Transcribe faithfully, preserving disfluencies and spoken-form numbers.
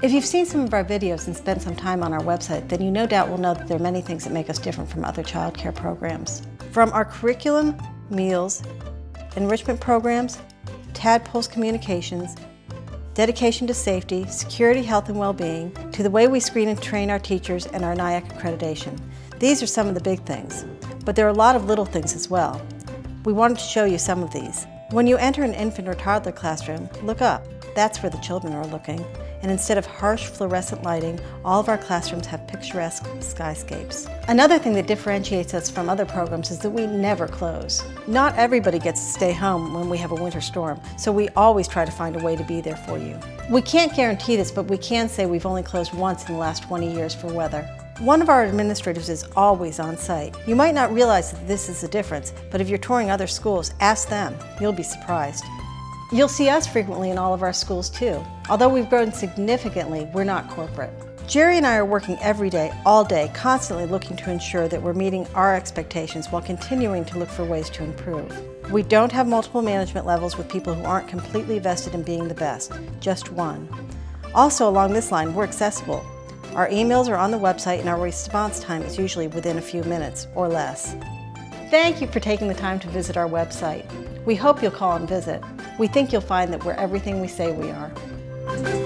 If you've seen some of our videos and spent some time on our website, then you no doubt will know that there are many things that make us different from other child care programs. From our curriculum, meals, enrichment programs, Tadpoles communications, dedication to safety, security, health, and well-being, to the way we screen and train our teachers and our N I A C accreditation. These are some of the big things, but there are a lot of little things as well. We wanted to show you some of these. When you enter an infant or toddler classroom, look up. That's where the children are looking. And instead of harsh fluorescent lighting, all of our classrooms have picturesque skyscapes. Another thing that differentiates us from other programs is that we never close. Not everybody gets to stay home when we have a winter storm, so we always try to find a way to be there for you. We can't guarantee this, but we can say we've only closed once in the last twenty years for weather. One of our administrators is always on site. You might not realize that this is a difference, but if you're touring other schools, ask them. You'll be surprised. You'll see us frequently in all of our schools too. Although we've grown significantly, we're not corporate. Jerry and I are working every day, all day, constantly looking to ensure that we're meeting our expectations while continuing to look for ways to improve. We don't have multiple management levels with people who aren't completely vested in being the best, just one. Also along this line, we're accessible. Our emails are on the website and our response time is usually within a few minutes or less. Thank you for taking the time to visit our website. We hope you'll call and visit. We think you'll find that we're everything we say we are.